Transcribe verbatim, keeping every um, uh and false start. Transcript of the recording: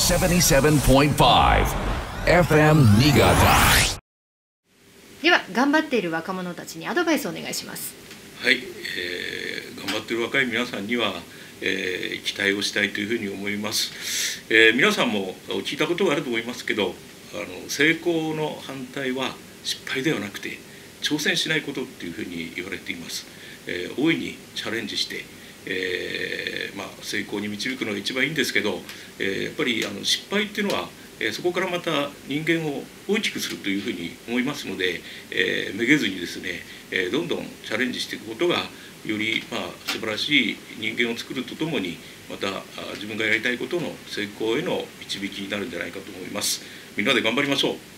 セブンティーセブンポイントファイブ エフエム 新潟。 では頑張っている若者たちにアドバイスをお願いします。 はい、えー、頑張っている若い皆さんには、えー、期待をしたいというふうに思います。えー、皆さんも聞いたことがあると思いますけど、あの成功の反対は失敗ではなくて挑戦しないことっていうふうに言われています。えー、大いにチャレンジして、えーまあ、成功に導くのが一番いいんですけど、えー、やっぱりあの失敗っていうのは、えー、そこからまた人間を大きくするというふうに思いますので、えー、めげずにですね、えー、どんどんチャレンジしていくことがより、まあ、素晴らしい人間を作るとともに、また自分がやりたいことの成功への導きになるんじゃないかと思います。みんなで頑張りましょう。